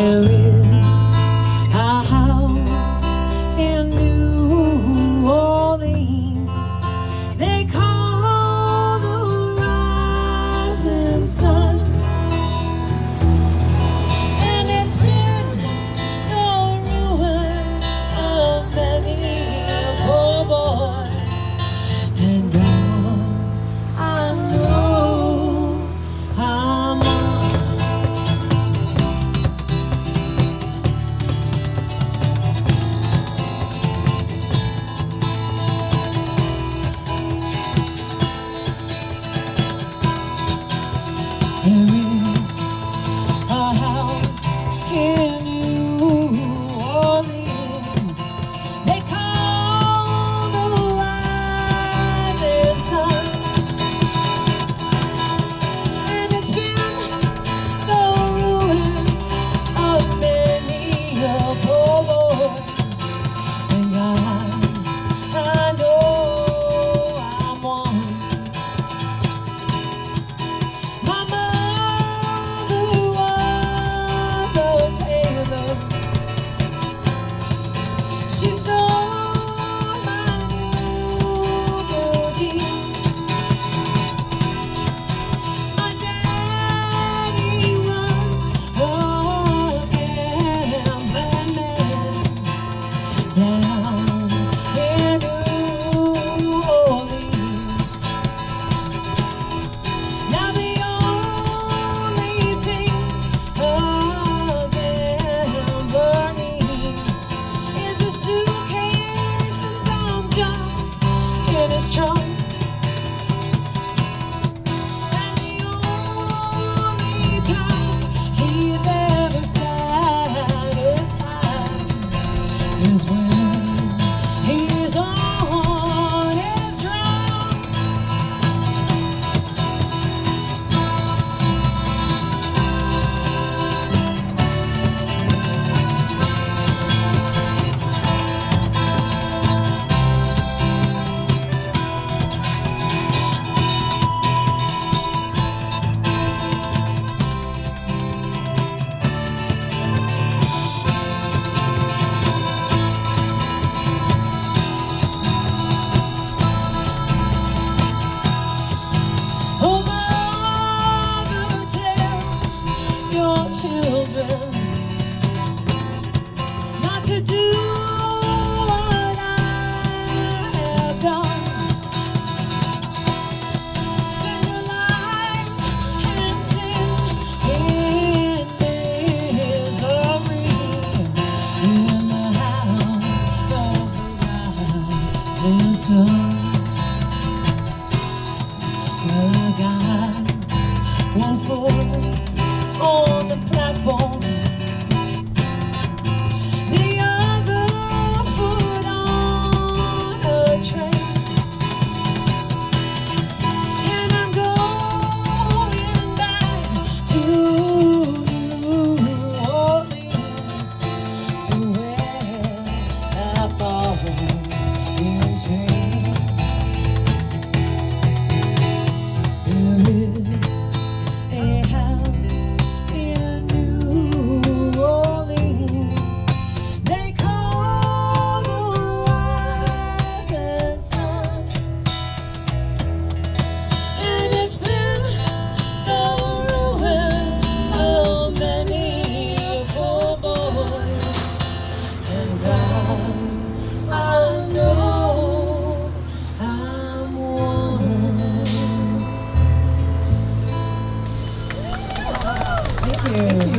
There is a house in New Orleans they call the rising sun, and it's been the ruin of many a poor boy. And God, I know I'm on. There is a house in New Orleans they call the rising sun, and it's been the ruin of many a poor boy. And God, I know I'm one. My mother was a tailor. She stole my new blue jeans. My daddy was a gambling man down in New Orleans. Now the only thing a gambler needs is a suitcase and some junk in his trunk. And the only time he's ever satisfied is when he's on his drunk. Oh, mother, tell your children not to do what I have done. Spend your lives and sin in misery in the house of the rising sun. Well, I got one foot on the platform, the other foot on a train, and I'm going back to New Orleans, to where I fall in chains. There is a house in New Orleans they call the rising sun, and it's been the ruin of many a poor boy. And God, I know I'm one. Thank you.